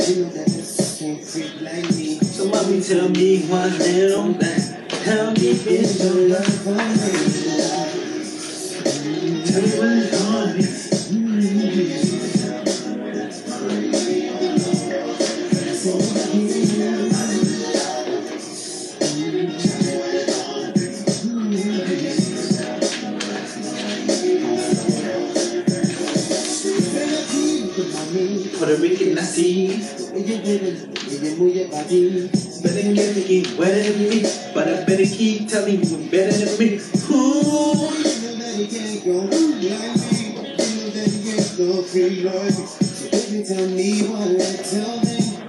So mommy, tell me one little thing. How deep is your love for me? Tell me what it's gonna be. Puerto Rican nací. Better get to eat wetter than me, but I better keep telling you better than me. Ooh. So baby, tell me what I tell them.